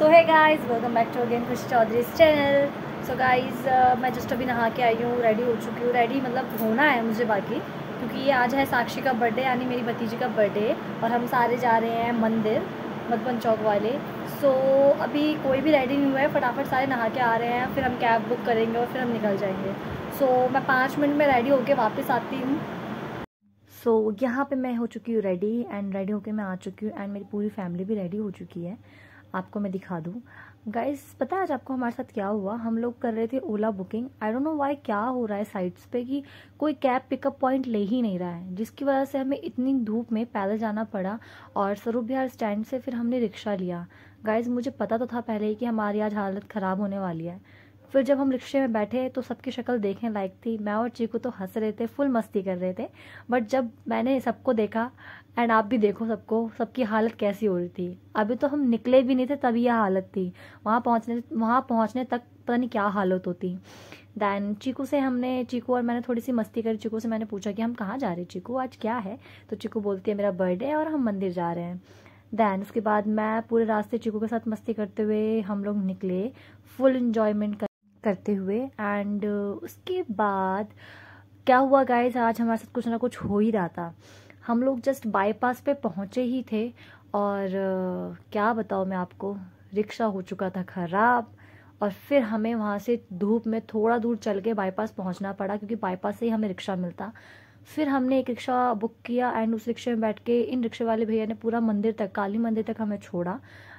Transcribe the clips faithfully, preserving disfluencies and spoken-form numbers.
सो है guys, welcome back to again Khushi Chaudhary channel. So guys, मैं just अभी नहा के आई हूँ, रेडी हो चुकी हूँ। रेडी मतलब होना है मुझे बाकी, क्योंकि ये आज है साक्षी का बर्थडे, यानी मेरी भतीजी का बर्थडे, और हम सारे जा रहे हैं मंदिर मधुबन चौक वाले। सो so, अभी कोई भी रेडी नहीं हुआ है, फटाफट सारे नहा के आ रहे हैं, फिर हम कैब बुक करेंगे और फिर हम निकल जाएंगे। सो so, मैं पाँच मिनट में रेडी होके वापस आती हूँ। सो so, यहाँ पे मैं हो चुकी हूँ रेडी, एंड रेडी होके मैं आ चुकी हूँ, एंड मेरी पूरी फैमिली भी रेडी हो चुकी है। आपको मैं दिखा दूँ गाइस, पता है आज आपको हमारे साथ क्या हुआ? हम लोग कर रहे थे Ola booking. I don't know why, क्या हो रहा है साइट्स पे कि कोई कैब पिकअप पॉइंट ले ही नहीं रहा है, जिसकी वजह से हमें इतनी धूप में पैदल जाना पड़ा। और स्वरूप बिहार स्टैंड से फिर हमने रिक्शा लिया। गाइस, मुझे पता तो था पहले ही कि हमारी आज हालत ख़राब होने वाली है। फिर जब हम रिक्शे में बैठे तो सबकी शक्ल देखने लायक थी। मैं और चीकू तो हंस रहे थे, फुल मस्ती कर रहे थे। बट जब मैंने सबको देखा, एंड आप भी देखो सबको, सबकी हालत कैसी हो रही थी। अभी तो हम निकले भी नहीं थे तभी यह हालत थी। वहाँ पहुँचने वहाँ पहुँचने तक पता नहीं क्या हालत होती। दैन चीकू से हमने चीकू और मैंने थोड़ी सी मस्ती करी। चीकू से मैंने पूछा कि हम कहाँ जा रहे हैं चीकू, आज क्या है? तो चीकू बोलती है मेरा बर्थडे है और हम मंदिर जा रहे हैं। दैन उसके बाद मैं पूरे रास्ते चीकू के साथ मस्ती करते हुए हम लोग निकले, फुल इंजॉयमेंट कर, करते हुए। एंड उसके बाद क्या हुआ गाइस, आज हमारे साथ कुछ ना कुछ हो ही रहा था। हम लोग जस्ट बाईपास पे पहुंचे ही थे, और uh, क्या बताऊँ मैं आपको, रिक्शा हो चुका था ख़राब। और फिर हमें वहाँ से धूप में थोड़ा दूर चल के बाईपास पहुंचना पड़ा, क्योंकि बाईपास से ही हमें रिक्शा मिलता। फिर हमने एक रिक्शा बुक किया, एंड उस रिक्शे में बैठ के इन रिक्शे वाले भैया ने पूरा मंदिर तक, काली मंदिर तक हमें छोड़ा।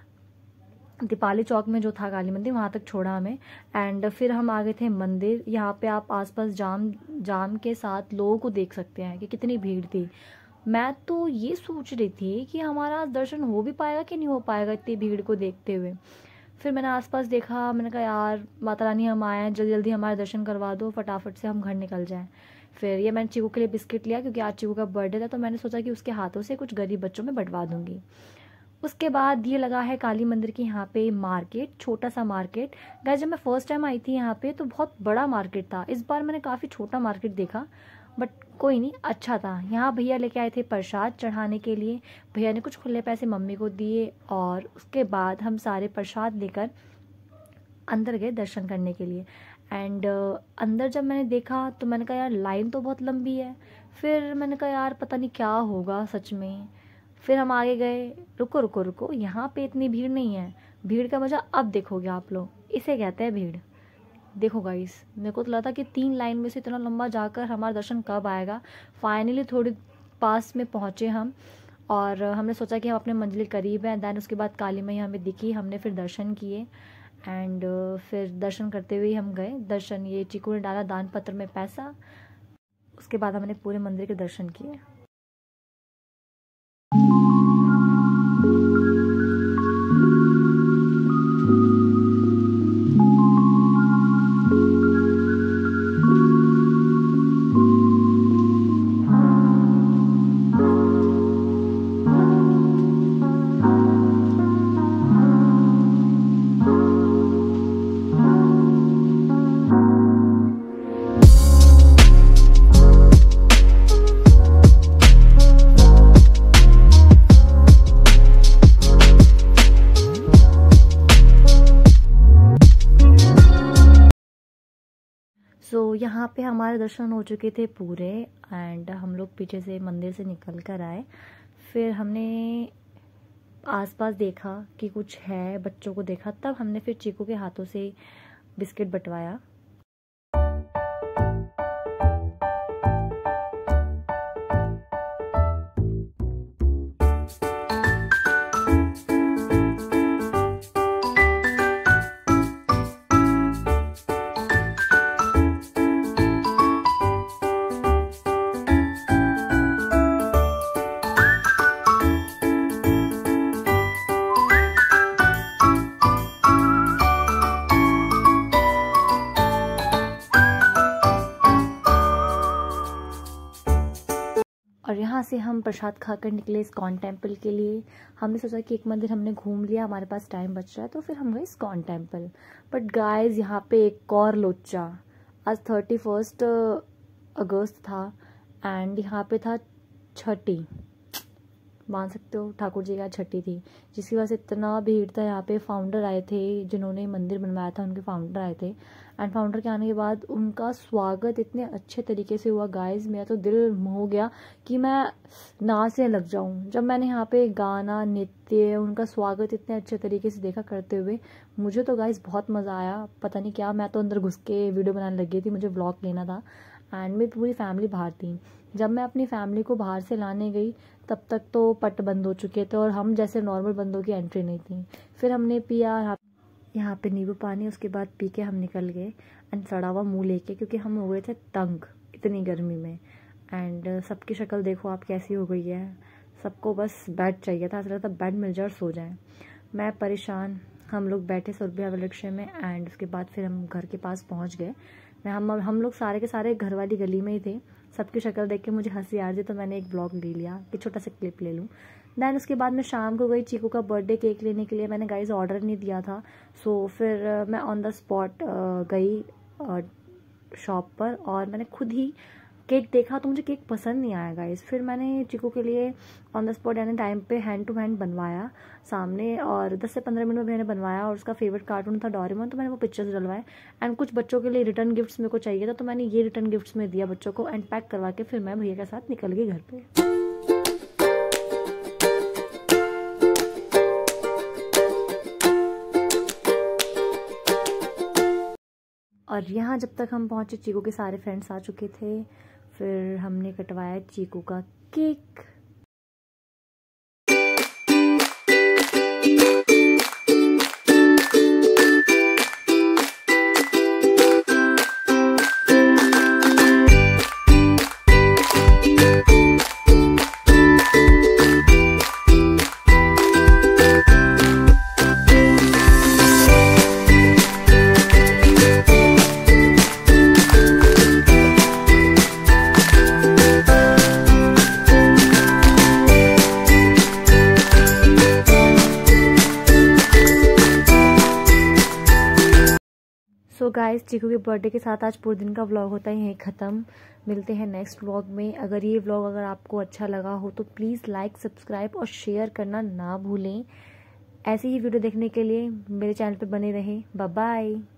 दीपाली चौक में जो था काली मंदिर, वहाँ तक छोड़ा हमें। एंड फिर हम आ गए थे मंदिर। यहाँ पे आप आसपास जाम जाम के साथ लोगों को देख सकते हैं कि कितनी भीड़ थी। मैं तो ये सोच रही थी कि हमारा दर्शन हो भी पाएगा कि नहीं हो पाएगा इतनी भीड़ को देखते हुए। फिर मैंने आसपास देखा, मैंने कहा यार माता रानी हम आए हैं, जल्दी जल्दी हमारे दर्शन करवा दो, फटाफट से हम घर निकल जाएं। फिर ये मैंने चीकू के लिए बिस्किट लिया, क्योंकि आज चीकू का बर्थडे था, तो मैंने सोचा कि उसके हाथों से कुछ गरीब बच्चों में बंटवा दूंगी। उसके बाद ये लगा है काली मंदिर की यहाँ पे मार्केट, छोटा सा मार्केट। गाइस, जब मैं फर्स्ट टाइम आई थी यहाँ पे तो बहुत बड़ा मार्केट था, इस बार मैंने काफ़ी छोटा मार्केट देखा, बट कोई नहीं, अच्छा था। यहाँ भैया लेके आए थे प्रसाद चढ़ाने के लिए। भैया ने कुछ खुले पैसे मम्मी को दिए, और उसके बाद हम सारे प्रसाद लेकर अंदर गए दर्शन करने के लिए। एंड uh, अंदर जब मैंने देखा तो मैंने कहा यार लाइन तो बहुत लंबी है। फिर मैंने कहा यार पता नहीं क्या होगा सच में। फिर हम आगे गए। रुको रुको रुको, यहाँ पे इतनी भीड़ नहीं है। भीड़ का मज़ा अब देखोगे आप लोग, इसे कहते हैं भीड़। देखो गाइस, मेरे को तो लगा था कि तीन लाइन में से इतना लंबा जाकर हमारा दर्शन कब आएगा। फाइनली थोड़ी पास में पहुँचे हम, और हमने सोचा कि हम अपने मंजिल करीब हैं। दैन उसके बाद काली मैया हमें दिखी, हमने फिर दर्शन किए। एंड फिर दर्शन करते हुए हम गए दर्शन। ये चीकू ने डाला दान पत्र में पैसा। उसके बाद हमने पूरे मंदिर के दर्शन किए। सो so, यहाँ पे हमारे दर्शन हो चुके थे पूरे, एंड हम लोग पीछे से मंदिर से निकल कर आए। फिर हमने आसपास देखा कि कुछ है, बच्चों को देखा, तब हमने फिर चीकू के हाथों से बिस्किट बंटवाया। और यहाँ से हम प्रसाद खाकर निकले इस्कॉन टेम्पल के लिए। हमने सोचा कि एक मंदिर हमने घूम लिया, हमारे पास टाइम बच रहा है, तो फिर हम गए इस्कॉन टेम्पल। बट गाइस, यहाँ पे एक और लोचा। आज थर्टी फर्स्ट अगस्त था, एंड यहाँ पे था छठी। मान सकते हो ठाकुर जी का छठी थी, जिसकी वजह से इतना भीड़ था यहाँ पे। फाउंडर आए थे जिन्होंने मंदिर बनवाया था, उनके फाउंडर आए थे। एंड फाउंडर के आने के बाद उनका स्वागत इतने अच्छे तरीके से हुआ गाइस, मेरा तो दिल हो गया कि मैं नाचने लग जाऊँ। जब मैंने यहाँ पे गाना, नृत्य, उनका स्वागत इतने अच्छे तरीके से देखा करते हुए, मुझे तो गाइस बहुत मज़ा आया। पता नहीं क्या, मैं तो अंदर घुस के वीडियो बनाने लग गई थी, मुझे व्लॉग लेना था। एंड मेरी पूरी फैमिली बाहर थी। जब मैं अपनी फैमिली को बाहर से लाने गई तब तक तो पट बंद हो चुके थे और हम जैसे नॉर्मल बंदों की एंट्री नहीं थी। फिर हमने पिया यहाँ पे नींबू पानी, उसके बाद पी के हम निकल गए एंड सड़ा हुआ मुँह लेके, क्योंकि हम हो गए थे तंग इतनी गर्मी में। एंड सबकी शक्ल देखो आप कैसी हो गई है, सबको बस बेड चाहिए था, ऐसा लगता बेड मिल जाए और सो जाए। मैं परेशान। हम लोग बैठे सुरभि वाले रिक्शे में एंड उसके बाद फिर हम घर के पास पहुँच गए। मैं हम हम लोग सारे के सारे घर वाली गली में ही थे। सबकी शक्ल देख के मुझे हंसी आ रही थी, तो मैंने एक ब्लॉग ले लिया कि छोटा सा क्लिप ले लूँ। दैन उसके बाद मैं शाम को गई चीकू का बर्थडे केक लेने के लिए। मैंने गाइस ऑर्डर नहीं दिया था, सो फिर मैं ऑन द स्पॉट गई शॉप पर और मैंने खुद ही केक देखा, तो मुझे केक पसंद नहीं आया गाइस। फिर मैंने चीकू के लिए ऑन द स्पॉट यानी टाइम पे हैंड टू हैंड बनवाया सामने, और दस से पंद्रह मिनट में मैंने बनवाया। और उसका फेवरेट कार्टून था डोरेमोन, तो मैंने वो पिक्चर्स डलवाए। एंड कुछ बच्चों के लिए रिटर्न गिफ्ट्स मेरे को चाहिए था, तो मैंने ये रिटर्न गिफ्ट्स में दिया बच्चों को। एंड पैक करवा के फिर मैं भैया के साथ निकल गई घर पर। और यहाँ जब तक हम पहुँचे चीकू के सारे फ्रेंड्स आ चुके थे। फिर हमने कटवाया चीकू का केक। सो गाइस, चीकू के बर्थडे के साथ आज पूरे दिन का व्लॉग होता ही है ख़त्म। मिलते हैं नेक्स्ट व्लॉग में। अगर ये व्लॉग अगर आपको अच्छा लगा हो तो प्लीज़ लाइक, सब्सक्राइब और शेयर करना ना भूलें। ऐसी ही वीडियो देखने के लिए मेरे चैनल पे बने रहें। Bye bye.